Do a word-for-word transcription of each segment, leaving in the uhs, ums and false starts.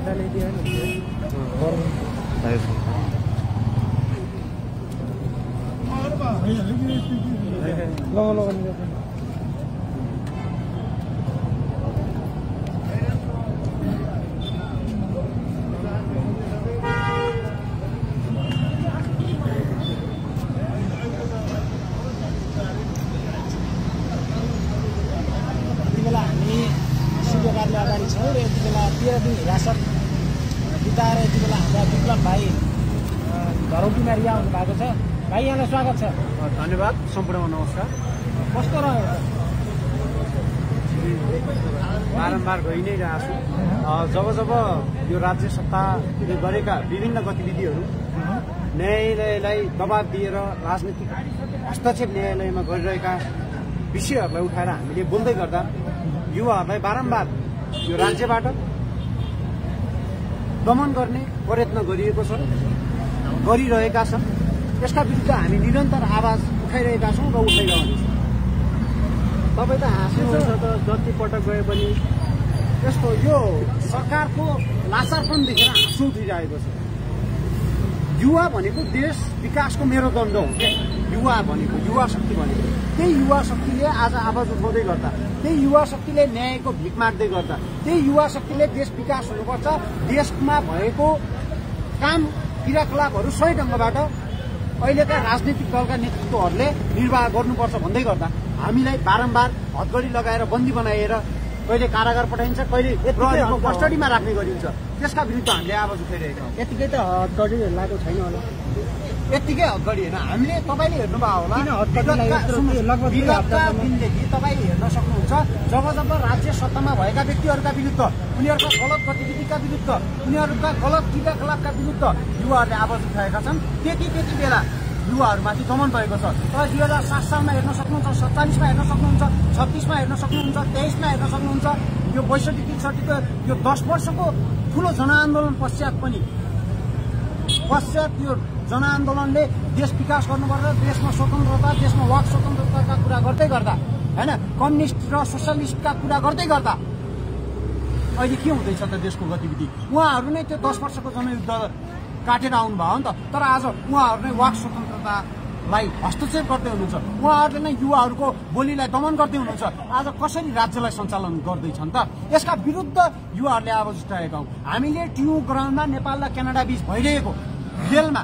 डाटाले दियो नि लगा लगा अगाडि छौँ र यति बेला तेह्र दिन हिरासत बिताएर यति बेला हाम्रा विप्लव भाइ घरौटीमा रिहा हुनु भएको छ। भाइ यहाँलाई स्वागत छ। धन्यवाद। सम्पूर्ण नमस्कार। कस्तो रह्यो? बारम्बार गइ नै रहेको छु। जब जब यो राज्य सत्ताले गरेका विभिन्न गतिविधिहरू न्यायालयलाई दबाब दिएर राजनीतिक हस्तक्षेप न्यायालयमा गरिरहेका विषयहरूलाई उठाएर हामीले बोल्दै गर्दा युवाहरूलाई बारम्बार यो राज्यबाट दमन गर्ने प्रयत्न गरिएको छ, गरिरहेका छन्। यसका विरुद्ध हामी निरन्तर आवाज उठाइरहेका छौँ र उठाइरहनेछौँ। तपाईँ त हाँस्नुहुन्छ त जति पटक गए पनि यस्तो यो सरकारको लाचारपन देखेर हाँसो उठिरहेको छ। युवा भनेको देश विकासको मेरुदण्ड हो क्या। युवा भनेको युवा शक्ति भनेको त्यही युवा शक्तिले आज आवाज उठाउँदै गर्दा, त्यही युवा शक्तिले न्यायको भिख माग्दै गर्दा, त्यही युवा शक्तिले देश विकास हुनुपर्छ, देशमा भएको काम क्रियाकलापहरू सही ढङ्गबाट अहिलेका राजनीतिक दलका नेतृत्वहरूले निर्वाह गर्नुपर्छ भन्दै गर्दा हामीलाई बारम्बार हतगडी लगाएर बन्दी बनाएर कहिले कारागार पठाइन्छ, कहिले प्रहरीको कस्टडीमा राख्ने गरिन्छ। त्यसका विरुद्ध हामीले आवाज उठाइरहेका छौँ। यतिकै त हतगडी लागेको छैन होला। यत्तिकै हतगडी होइन, हामीले तपाईँले हेर्नुभयो होला विगतका दिनदेखि तपाईँले हेर्न सक्नुहुन्छ जब जब राज्य सत्तामा भएका व्यक्तिहरूका विरुद्ध, उनीहरूका गलत गतिविधिका विरुद्ध, उनीहरूका गलत क्रियाकलापका विरुद्ध युवाहरूले आवाज उठाएका छन्। त्यति त्यति बेला युवाहरूमाथि दमन भएको छ। तर दुई हजार सात सालमा हेर्न सक्नुहुन्छ, सत्तालिसमा हेर्न सक्नुहुन्छ, छत्तिसमा हेर्न सक्नुहुन्छ, तेइसमा हेर्न सक्नुहुन्छ। यो बैसठी त्रिसठीको यो दस वर्षको ठुलो जनआन्दोलन पश्चात पनि पश्चात यो जनआन्दोलनले देश विकास गर्नुपर्छ, देशमा स्वतन्त्रता, देशमा वाक स्वतन्त्रताका कुरा गर्दै गर्दा होइन, कम्युनिस्ट र सोसियलिस्टका कुरा गर्दै गर्दा अहिले के हुँदैछ त देशको गतिविधि? उहाँहरू नै त्यो दस वर्षको जनयुद्ध काटेर आउनुभयो नि त। तर आज उहाँहरू नै वाक स्वतन्त्रतालाई हस्तक्षेप गर्दै हुनुहुन्छ, उहाँहरूले नै युवाहरूको बोलीलाई दमन गर्दै हुनुहुन्छ। आज कसरी राज्यलाई सञ्चालन गर्दैछन् त? यसका विरुद्ध युवाहरूले आवाज उठाएका हौँ। हामीले ट्यु ग्राउन्डमा नेपाल र क्यानाडा बीच भइरहेको खेलमा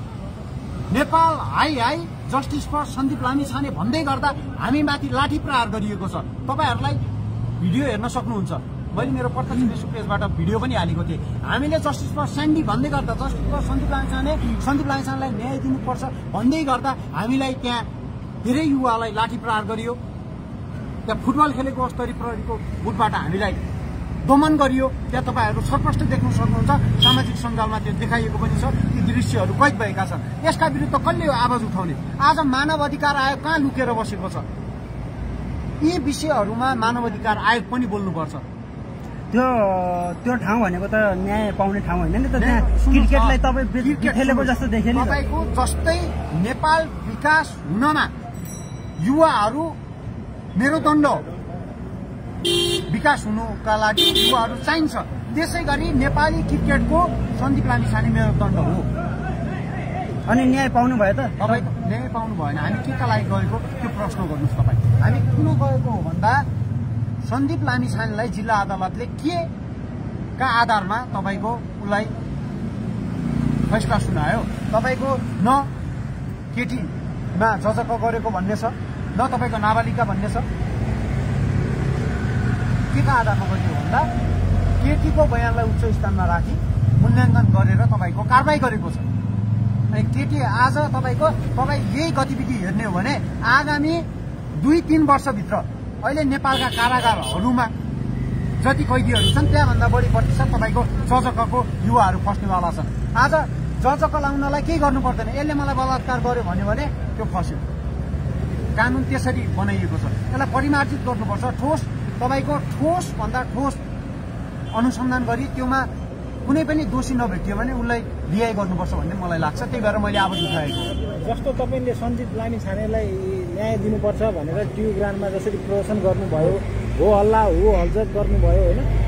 नेपाल हाई हाई जस्टिस फर सन्दीप लामिछाने भन्दै गर्दा हामी माथि लाठी प्रहार गरिएको छ। तपाईँहरूलाई भिडियो हेर्न सक्नुहुन्छ। मैले मेरो प्रत्यक्ष फेसबुक पेजबाट भिडियो पनि हालेको थिएँ। हामीले जस्टिस फर स्यान्डी भन्दै गर्दा, जस्टिस फर सन्दीप लामिछाने सन्दीप लामिछानेलाई न्याय दिनुपर्छ भन्दै गर्दा हामीलाई त्यहाँ धेरै युवालाई लाठी प्रहार गरियो। त्यहाँ फुटबल खेलेको स्तरीय प्रहरीको बुटबाट हामीलाई दमन गरियो। त्यहाँ तपाईँहरू स्पष्ट देख्न सक्नुहुन्छ। सामाजिक सञ्जालमा त्यो देखाइएको पनि छ। ती दृश्यहरू कैद भएका छन्। यसका विरुद्ध कसले आवाज उठाउने? आज मानव अधिकार आयोग कहाँ लुकेर बसेको छ? यी विषयहरूमा मानव अधिकार आयोग पनि बोल्नुपर्छ। त्यो त्यो ठाउँ भनेको त न्याय पाउने ठाउँ होइन नि त। त्यहाँ क्रिकेटलाई तपाईँ खेलेको जस्तो देखेँ नि। तपाईँको जस्तै नेपाल विकास हुनमा युवाहरू मेरुदण्ड विकास हुनुका लागि युवाहरू चाहिन्छ। त्यसै गरी नेपाली क्रिकेटको सन्दीप लामिछाने मेरुदण्ड हो। अनि न्याय पाउनु भयो त? तपाईँको न्याय पाउनु भएन। हामी के का लागि गएको त्यो प्रश्न गर्नुहोस् तपाईँ। हामी किन गएको हो भन्दा सन्दीप लामिछानेलाई जिल्ला अदालतले के का आधारमा तपाईँको उसलाई फैसला सुनायो? तपाईँको न केटीमा जजक गरेको भन्ने छ, न तपाईँको नाबालिका भन्ने छ। के का आधारमा गरियो भन्दा केटीको बयानलाई उच्च स्थानमा राखी मूल्याङ्कन गरेर तपाईँको कारबाही गरेको छ। अनि केटी आज तपाईँको तपाईँ यही गतिविधि हेर्ने हो भने आगामी दुई तीन वर्षभित्र अहिले नेपालका कारागारहरूमा जति कैदीहरू छन् त्यहाँभन्दा बढी प्रतिशत तपाईँको जजकको युवाहरू फस्नेवाला छन्। आज जजक लाउनलाई केही गर्नु पर्दैन। यसले मलाई बलात्कार गर्यो भन्यो भने त्यो फस्यो। कानुन त्यसरी बनाइएको छ। यसलाई परिमार्जित गर्नुपर्छ। ठोस तपाईँको ठोस भन्दा ठोस अनुसन्धान गरी त्योमा कुनै पनि दोषी नभेटियो भने उसलाई रिहाई गर्नुपर्छ भन्ने मलाई लाग्छ। त्यही भएर मैले आवाज उठाएको। जस्तो तपाईँले सन्दीप लामिछानेलाई न्याय दिनुपर्छ भनेर ट्यु ग्राउन्डमा जसरी प्रदर्शन गर्नुभयो, हो हल्ला हो हल्चल गर्नुभयो होइन,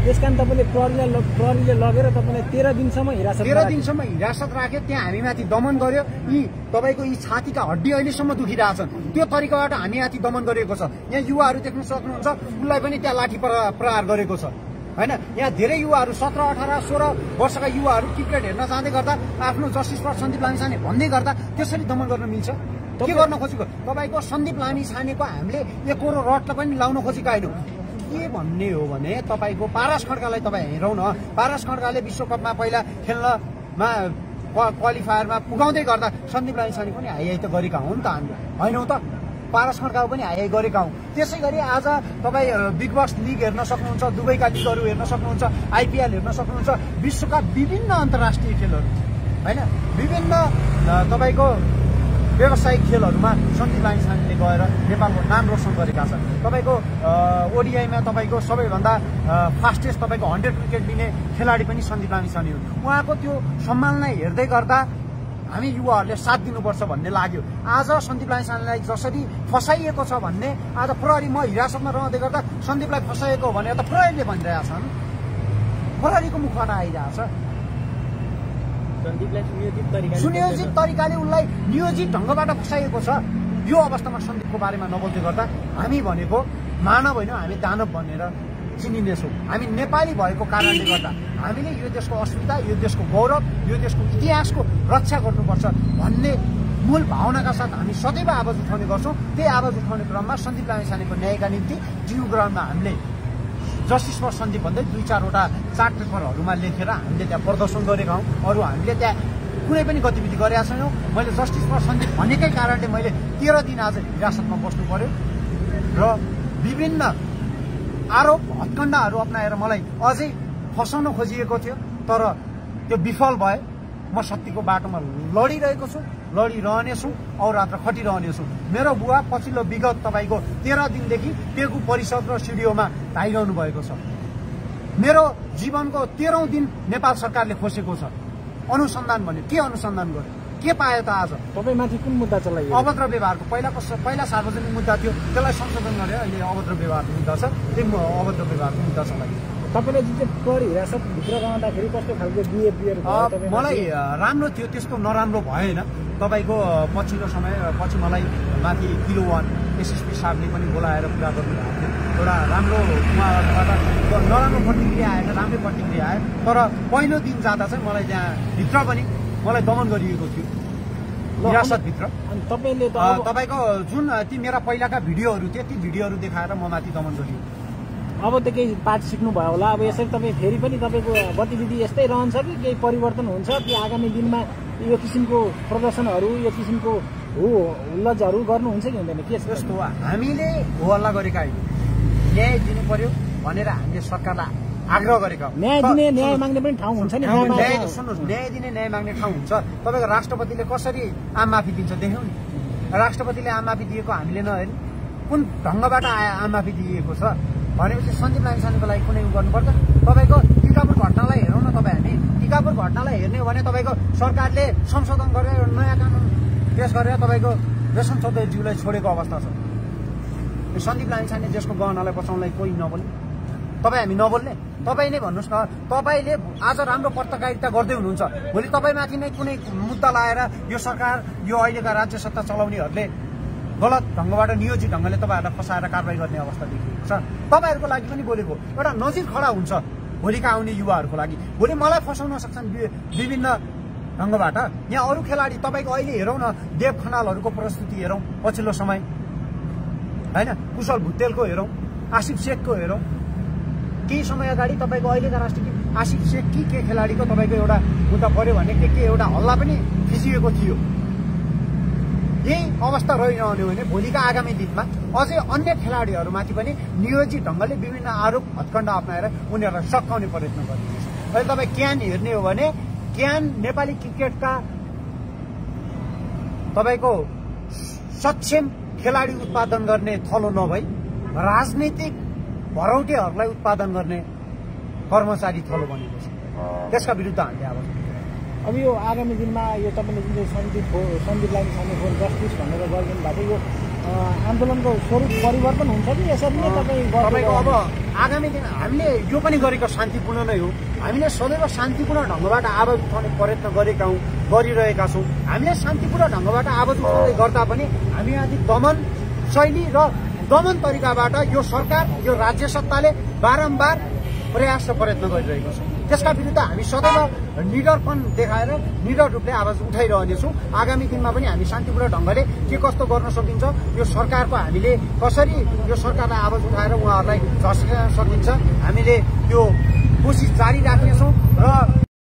त्यस कारण तपाईँले प्रहरीले प्रहरीले लगेर तपाईँलाई तेह्र दिनसम्म हिरासत तेह्र दिनसम्म हिरासत राख्यो। त्यहाँ हामीमाथि दमन गर्यो। यी तपाईँको यी छातीका हड्डी अहिलेसम्म दुखिरहेछन्। त्यो तरिकाबाट हामीमाथि दमन गरिएको छ। यहाँ युवाहरू देख्न सक्नुहुन्छ, उसलाई पनि त्यहाँ लाठी प्रहार गरेको छ होइन। यहाँ धेरै युवाहरू सत्र अठार सोह्र वर्षका युवाहरू क्रिकेट हेर्न जाँदै गर्दा आफ्नो जस्टिस फर सन्दीप लामिछाने भन्दै गर्दा त्यसरी दमन गर्न मिल्छ? के गर्न खोजेको? तपाईँको सन्दीप लामिछानेको हामीले एकरो रडलाई पनि लाउन खोजेका होइनौँ। के भन्ने हो भने तपाईँको पारस खड्कालाई तपाईँ हेरौँ न। पारस खड्काले विश्वकपमा पहिला खेल्नमा क्वालिफायरमा पुगाउँदै गर्दा सन्दीप लामिछाने पनि हाई हाई त गरेका हुन् त हामीले, होइनौँ त? पारस खड्का पनि हाई हाई गरेका हौँ। त्यसै गरी आज तपाईँ बिग बस लिग हेर्न सक्नुहुन्छ, दुबईका लिगहरू हेर्न सक्नुहुन्छ, आइपिएल हेर्न सक्नुहुन्छ, विश्वका विभिन्न अन्तर्राष्ट्रिय खेलहरू होइन, विभिन्न तपाईँको व्यावसायिक खेलहरूमा सन्दीप लामिछानेले गएर नेपालको नाम रोशन गरेका छन्। तपाईँको ओडिआईमा तपाईँको सबैभन्दा फास्टेस्ट तपाईँको हन्ड्रेड विकेट लिने खेलाडी पनि सन्दीप लामिछाने हो। उहाँको त्यो सम्मानलाई हेर्दै गर्दा हामी युवाहरूले साथ दिनुपर्छ भन्ने लाग्यो। आज सन्दीप लामिछानेलाई जसरी फसाइएको छ भन्ने, आज प्रहरी म हिरासतमा रहँदै गर्दा सन्दीपलाई फसाइएको हो भने त प्रहरीले भनिरहेछन्, प्रहरीको मुखबाट आइरहेछ। सुनियोजित तरिकाले उसलाई नियोजित ढङ्गबाट फसाइएको छ। यो अवस्थामा सन्दीपको बारेमा नबोल्दै गर्दा हामी भनेको मानव होइन, हामी दानव भनेर चिनिनेछौँ। हामी नेपाली भएको कारणले गर्दा हामीले यो देशको अस्मिता, यो देशको गौरव, यो देशको इतिहासको रक्षा गर्नुपर्छ भन्ने मूल भावनाका साथ हामी सदैव आवाज उठाउने गर्छौँ। त्यही आवाज उठाउने क्रममा सन्दीप लामिछानेको न्यायका निम्ति टियु ग्राउन्डमा हामीले जस्टिस फर सन्दीप भन्दै दुई चारवटा चार्ट पेपरहरूमा लेखेर हामीले त्यहाँ प्रदर्शन गरेका हौँ। अरू हामीले त्यहाँ कुनै पनि गतिविधि गरेका छैनौँ। मैले जस्टिस फर सन्दीप भनेकै कारणले मैले तेह्र दिन आज हिरासतमा बस्नु पर्यो र विभिन्न आरोप हत्कण्डाहरू अप्नाएर मलाई अझै फसाउन खोजिएको थियो, तर त्यो विफल भए। म सत्यको बाटोमा लडिरहेको छु, लडिरहनेछु, अहोरात्र खटिरहनेछु। मेरो बुवा पछिल्लो विगत तपाईँको तेह्र दिनदेखि टेगु परिषद र सिडिओमा धाइरहनु भएको छ। मेरो जीवनको तेह्रौँ दिन नेपाल सरकारले खोसेको छ। अनुसन्धान भन्यो, के अनुसन्धान गर्यो? के पायो त? आज तपाईँमाथि कुन मुद्दा चलाइयो? अभद्र व्यवहारको। पहिलाको पहिला सार्वजनिक मुद्दा थियो, त्यसलाई संशोधन गरे, अहिले अभद्र व्यवहारको मुद्दा छ। त्यो अभद्र व्यवहारको मुद्दा चलाइयो। तपाईँले जुन चाहिँ प्रहरी हिरासतभित्र रहँदाखेरि कस्तो खालको बिहेभियर? मलाई राम्रो थियो, त्यस्तो नराम्रो भएन। तपाईँको पछिल्लो समय पछि मलाई माथि किलो वान एसएसपी साहबले पनि बोलाएर कुरा गर्नुभएको थियो। एउटा राम्रो उहाँबाट नराम्रो प्रतिक्रिया आएन, राम्रै प्रतिक्रिया आयो। तर पहिलो दिन जाँदा चाहिँ मलाई त्यहाँ भित्र पनि मलाई दमन गरिएको थियो हिरासतभित्र। अनि तपाईँले तपाईँको जुन ती मेरा पहिलाका भिडियोहरू थिए, ती भिडियोहरू देखाएर म माथि दमन गरियो। अब त केही पाठ सिक्नुभयो होला। अब यसरी तपाईँ फेरि पनि तपाईँको गतिविधि यस्तै रहन्छ कि केही परिवर्तन हुन्छ कि आगामी दिनमा यो किसिमको प्रदर्शनहरू, यो किसिमको हो हुल्लजहरू गर्नुहुन्छ कि हुँदैन? के जस्तो हामीले हो हल्ला गरेका होइन, न्याय दिनु पर्यो भनेर हामीले सरकारलाई आग्रह गरेका हौँ। न्याय दिने न्याय माग्ने पनि ठाउँ हुन्छ नि। न्याय सुन्नुहोस्, न्याय दिने न्याय माग्ने ठाउँ हुन्छ। तपाईँको राष्ट्रपतिले कसरी आम माफी दिन्छ देख्यौँ नि। राष्ट्रपतिले आम माफी दिएको हामीले नहेर्ने, कुन ढङ्गबाट आम माफी दिएको छ भनेपछि सन्दीप लामिछानेको लागि कुनै उ गर्नुपर्छ। तपाईँको टिकापुर घटनालाई हेरौँ न। तपाईँ हामी टिकापुर घटनालाई हेर्ने हो भने तपाईँको सरकारले संशोधन गरेर नयाँ कानुन पेस गरेर तपाईँको रेशम चौधरीज्यूलाई छोडेको अवस्था छ। सन्दीप लामिछाने देशको गहनालाई बचाउनलाई कोही नबोल्ने, तपाईँ हामी नबोल्ने? तपाईँ नै भन्नुहोस् न। तपाईँले आज राम्रो पत्रकारिता गर्दै हुनुहुन्छ, भोलि तपाईँमाथि नै कुनै मुद्दा लाएर यो सरकार, यो अहिलेका राज्य सत्ता चलाउनेहरूले गलत ढङ्गबाट नियोजित ढङ्गले तपाईँहरूलाई फसाएर कारवाही गर्ने अवस्था देखिएको छ। तपाईँहरूको लागि पनि बोलेको एउटा नजिर खडा हुन्छ भोलिका आउने युवाहरूको लागि। भोलि मलाई फसाउन सक्छन् विभिन्न ढङ्गबाट। यहाँ अरू खेलाडी तपाईँको अहिले हेरौँ न, देव खनालहरूको प्रस्तुति हेरौँ पछिल्लो समय होइन, कुशल भुटेलको हेरौँ, आसिफ शेखको हेरौँ। केही समय अगाडि तपाईँको अहिलेका राष्ट्रिय आसिफ शेख कि के खेलाडीको तपाईँको एउटा मुद्दा पऱ्यो भने के के एउटा हल्ला पनि फिजिएको थियो। यही अवस्था रहिरहने हो भने भोलिका आगामी दिनमा अझै अन्य खेलाडीहरूमाथि पनि नियोजित ढङ्गले विभिन्न आरोप हत्कण्डा अप्नाएर उनीहरूलाई सकाउने प्रयत्न गरिरहेछ। अहिले तपाईँ क्यान हेर्ने हो भने क्यान नेपाली क्रिकेटका तपाईँको सक्षम खेलाडी उत्पादन गर्ने थलो नभई राजनीतिक भरौटेहरूलाई उत्पादन गर्ने कर्मचारी थलो बनेको छ। त्यसका विरुद्ध हामीले आवाज उठाउँछौँ। अब यो आगामी दिनमा यो तपाईँले जुन चाहिँ सन्दीप हो, सन्दीप लामिछाने फोर जस्टिस भनेर गरिदिनु भएको यो आन्दोलनको स्वरूप परिवर्तन हुन्छ कि यसरी नै तपाईँ तपाईँको अब आगामी दिन हामीले यो पनि गरेको शान्तिपूर्ण नै हो। हामीले सदैव शान्तिपूर्ण ढङ्गबाट आवाज उठाउने प्रयत्न गरेका हौँ गरिरहेका छौँ। हामीले शान्तिपूर्ण ढङ्गबाट आवाज उठाउँदै गर्दा पनि हामी आदि दमन शैली र दमन तरिकाबाट यो सरकार यो राज्य सत्ताले बारम्बार प्रयास र प्रयत्न गरिरहेको छ। त्यसका विरुद्ध हामी सदैव निडरपन देखाएर निडर रूपले आवाज उठाइरहनेछौँ। आगामी दिनमा पनि हामी शान्तिपूर्ण ढङ्गले के कस्तो गर्न सकिन्छ यो सरकारको हामीले कसरी यो सरकारलाई आवाज उठाएर उहाँहरूलाई झस्काउन सकिन्छ हामीले त्यो कोसिस जारी राख्नेछौँ र